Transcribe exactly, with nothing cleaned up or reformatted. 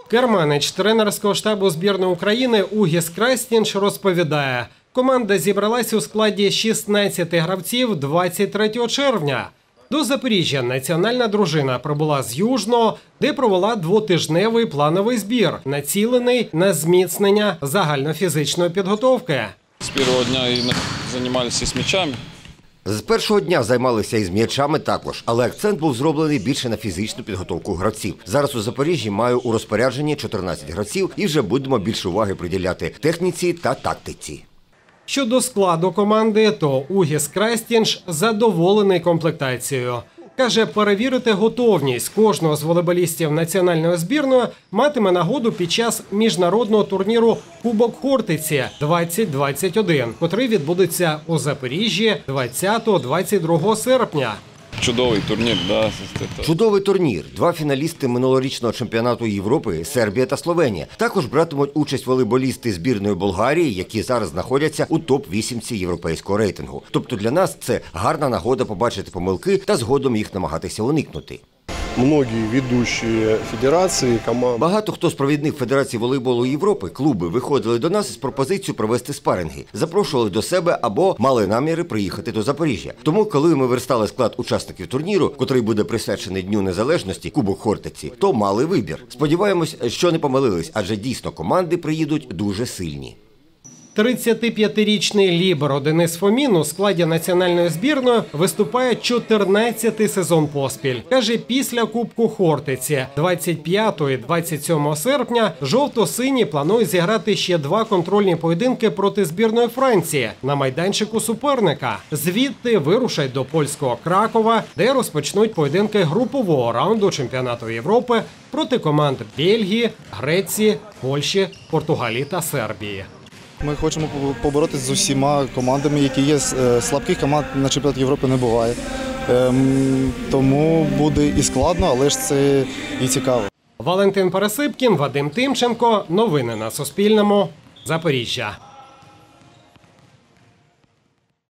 Керманич тренерського штабу збірної України Угіс Крастінш розповідає, команда зібралась у складі шістнадцяти гравців двадцять третього червня. До Запоріжжя національна дружина прибула з Южного, де провела двотижневий плановий збір, націлений на зміцнення загальнофізичної підготовки. З першого дня займалися з м'ячами. З першого дня займалися і з м'ячами також, але акцент був зроблений більше на фізичну підготовку гравців. Зараз у Запоріжжі маю у розпорядженні чотирнадцять гравців і вже будемо більше уваги приділяти техніці та тактиці. Щодо складу команди, то Угіс Крастінш задоволений комплектацією. Каже, перевірити готовність кожного з волейболістів національної збірної матиме нагоду під час міжнародного турніру «Кубок Хортиці» двадцять двадцять один, котрий відбудеться у Запоріжжі двадцятого - двадцять другого серпня. Чудовий турнір, да. Чудовий турнір. Два фіналісти минулорічного чемпіонату Європи – Сербія та Словенія. Також братимуть участь волейболісти збірної Болгарії, які зараз знаходяться у топ вісімці європейського рейтингу. Тобто для нас це гарна нагода побачити помилки та згодом їх намагатися уникнути. Многі ведучі федерації, команди. Багато хто з провідних федерацій волейболу Європи, клуби, виходили до нас із пропозицією провести спаринги, запрошували до себе або мали наміри приїхати до Запоріжжя. Тому, коли ми верстали склад учасників турніру, котрий буде присвячений Дню Незалежності, Кубок Хортиці, то мали вибір. Сподіваємось, що не помилились, адже дійсно команди приїдуть дуже сильні. тридцятип'ятирічний ліберо Денис Фомін у складі національної збірної виступає чотирнадцятий сезон поспіль. Каже, після Кубку Хортиці двадцять п'ятого і двадцять сьомого серпня жовто-сині планують зіграти ще два контрольні поєдинки проти збірної Франції на майданчику суперника. Звідти вирушать до польського Кракова, де розпочнуть поєдинки групового раунду чемпіонату Європи проти команд Бельгії, Греції, Польщі, Португалії та Сербії. Ми хочемо поборотися з усіма командами, які є. Слабких команд на чемпіонаті Європи не буває. Тому буде і складно, але ж це і цікаво. Валентин Пересипкін, Вадим Тимченко. Новини на Суспільному. Запоріжжя.